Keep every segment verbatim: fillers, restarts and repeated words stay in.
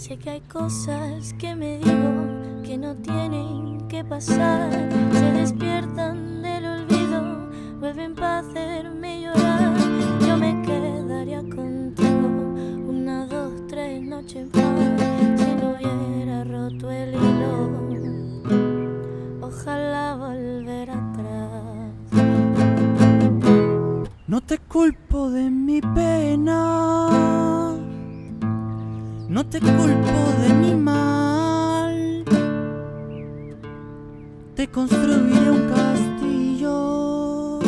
Sé que hay cosas que me digo que no tienen que pasar. Se despiertan del olvido, vuelven para hacerme llorar. Yo me quedaría contigo una, dos, tres noches más. Si no hubiera roto el hilo, ojalá volver atrás. No te culpo de mi pena, no te culpo de mi mal. Te construiré un castillo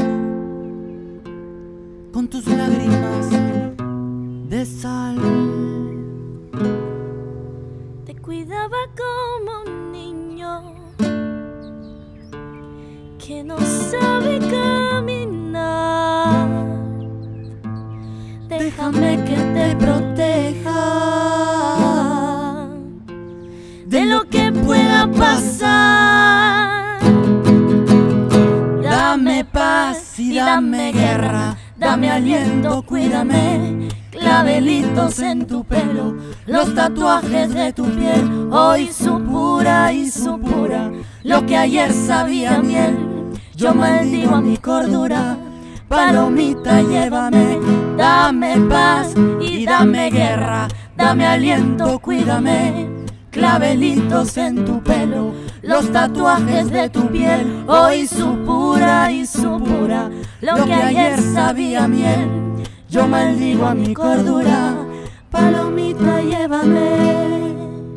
con tus lágrimas de sal. Te cuidaba como un niño que no sabe caminar. Déjame que te proteja de lo que pueda pasar. Dame paz y dame guerra, dame aliento, cuídame. Clavelitos en tu pelo, los tatuajes de tu piel. Hoy supura y supura lo que ayer sabía miel. Yo maldigo a mi cordura, palomita, llévame. Dame paz y dame guerra, dame aliento, cuídame. Clavelitos en tu pelo, los tatuajes de tu piel. Hoy supura y supura lo que ayer sabía miel. Yo maldigo a mi cordura, palomita, llévame.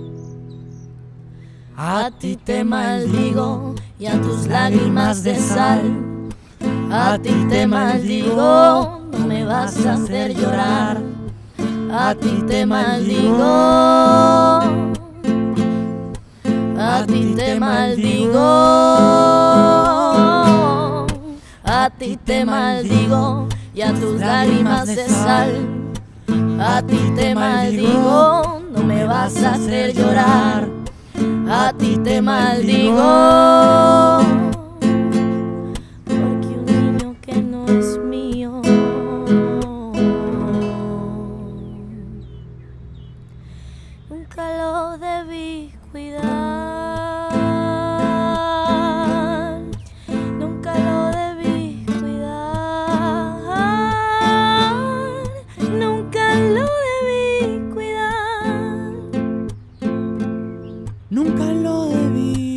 A ti te maldigo y a tus lágrimas de sal. A ti te maldigo, no me vas a hacer llorar. A ti te maldigo, a ti te maldigo, a ti te maldigo y a tus lágrimas de sal. A ti te maldigo, no me vas a hacer llorar. A ti te maldigo, porque un niño que no es mío nunca lo debí cuidar, nunca lo debí cuidar, nunca lo debí cuidar. Nunca lo debí